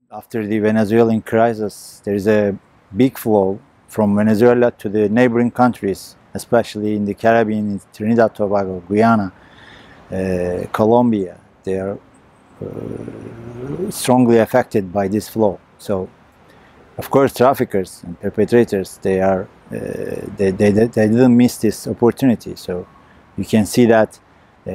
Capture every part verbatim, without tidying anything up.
After the Venezuelan crisis, there is a big flow from Venezuela to the neighboring countries, especially in the Caribbean, in Trinidad, Tobago, Guyana, uh, Colombia. They are uh, strongly affected by this flow. So, of course, traffickers and perpetrators, they are uh, they, they, they didn't miss this opportunity. So, you can see that uh,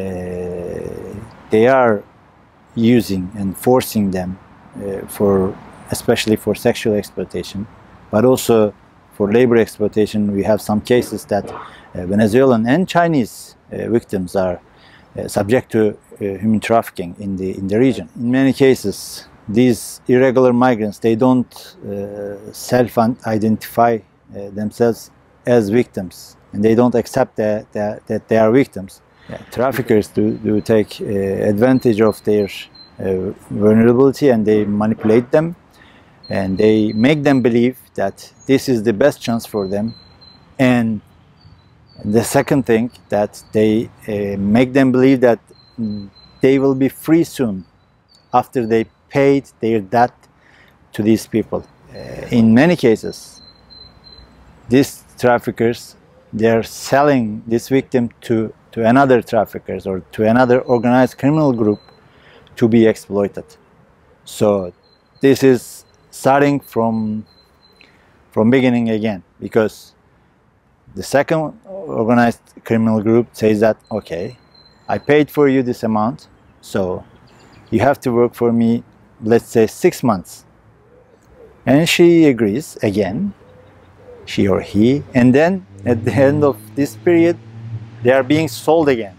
they are using and forcing them uh, for, especially for sexual exploitation, but also for labor exploitation. We have some cases that uh, Venezuelan and Chinese uh, victims are uh, subject to uh, human trafficking in the in the region. In many cases, these irregular migrants, they don't uh, self-identify uh, themselves as victims, and they don't accept that, that, that they are victims. Yeah, traffickers do, do take uh, advantage of their uh, vulnerability, and they manipulate them, and they make them believe that this is the best chance for them. And the second thing, that they uh, make them believe that they will be free soon after they paid their debt to these people. Uh, in many cases, these traffickers, they are selling this victim to, to another traffickers or to another organized criminal group to be exploited. So this is starting from, from beginning again, because the second organized criminal group says that, okay, I paid for you this amount, so you have to work for me, let's say six months. And she agrees again, she or he, and then at the end of this period, they are being sold again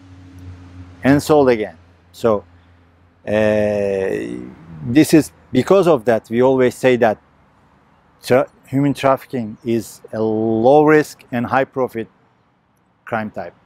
and sold again. So uh, this is because of that, we always say that tra human trafficking is a low risk and high profit crime type.